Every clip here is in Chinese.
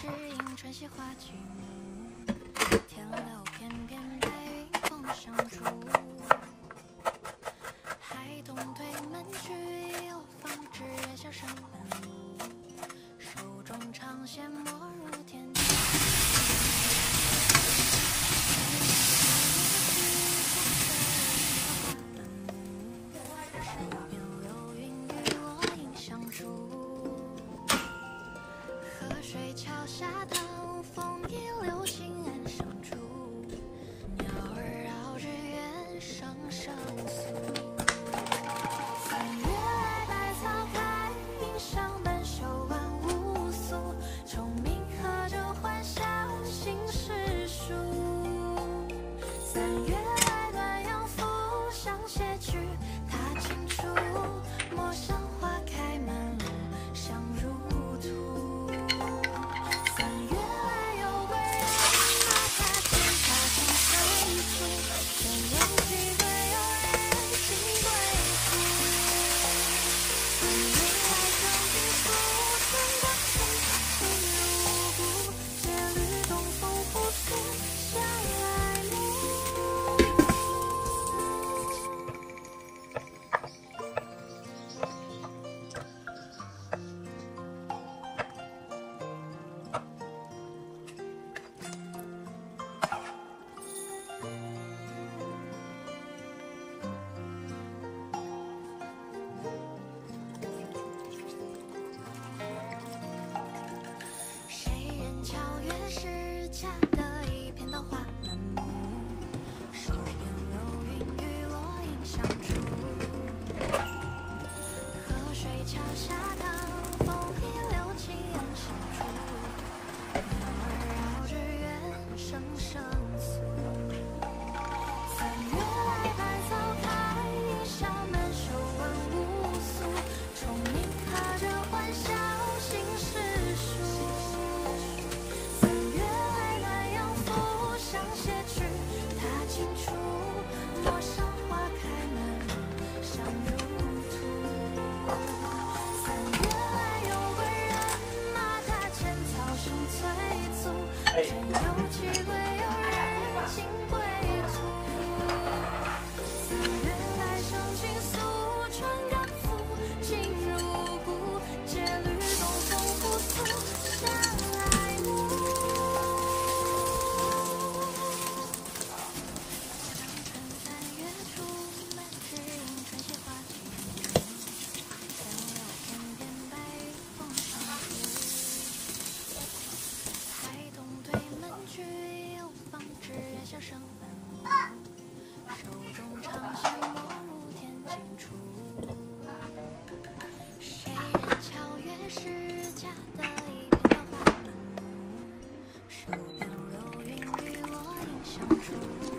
只影穿西花几幕，天流翩翩，白云风相逐。孩童推门去，有方知月下生半路，手中长线没入天际。 水桥下堂，风一流情岸上住，鸟儿绕日月声声诉。三月来，百草开，迎上门，手挽无素，虫鸣和着欢笑，心事书。三月来，暖阳拂上斜去，踏青处，陌上花开满路，香如土。 巧月是假的一片桃花满目，手边流云与落影相触。河水桥下堂，风一流情岸相住。鸟儿绕日月声声诉。三月来，百草开，迎上门，手挽无素，虫鸣和着欢笑，心事书。 上斜去，踏青处，陌上花开满路，香如土。三月来，有归人马，踏浅草声催促，春有几归，有人尽归途。三月来，生情愫，春感赋，情如故，借缕东风复苏，相爱慕。 笑声半路，手中长线没入天尽处。谁人巧月是假的一片桃花满目，手边流云与落影相触。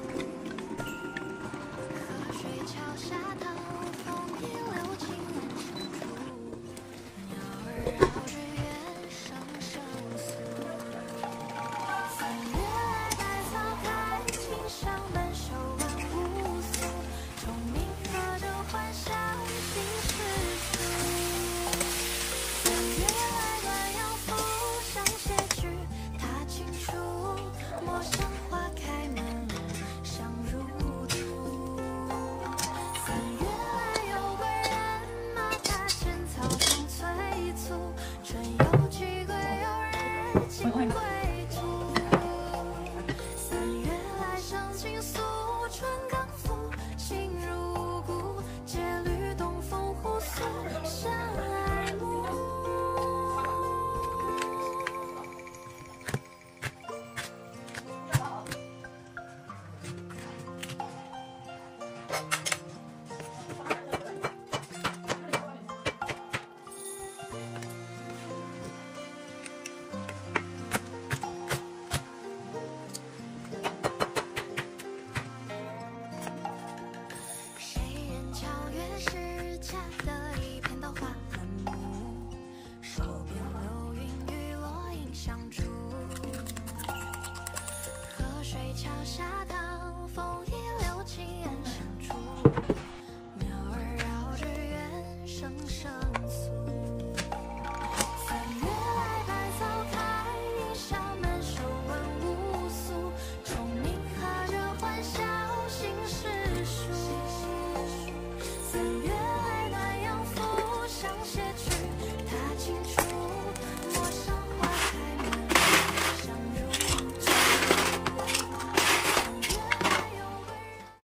河水桥下堂，风一流情岸上住，鸟儿绕日月声声诉。三月来，百草开。 上门手挽无素，虫鸣和着欢笑，心事书。三月来，暖阳拂上斜去，踏青处，陌上花开满路，香如土。三月来，有归人马，踏浅草声催促，春有几归，有人尽归途。 情愫，春刚赋，情如故，借缕东风呼诉，相爱慕。是假的一片桃花满目，手边流云与落影相逐。河水桥下堂，风。